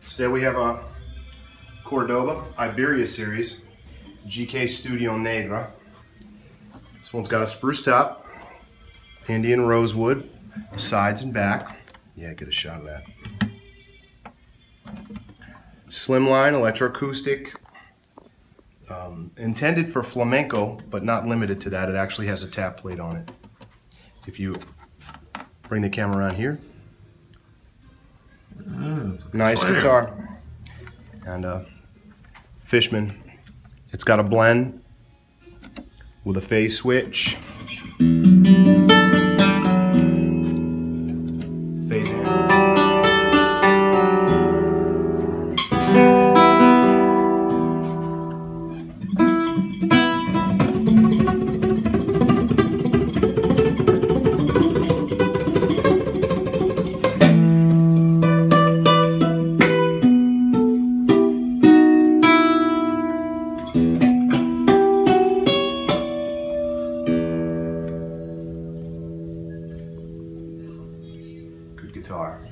Today we have a Cordoba Iberia series, GK Studio Negra. This one's got a spruce top, Indian rosewood, sides and back. Yeah, get a shot of that. Slimline electroacoustic, intended for flamenco, but not limited to that. It actually has a tap plate on it. If you bring the camera around here. Nice guitar. And Fishman. It's got a blend with a phase switch. Phase in. Good guitar.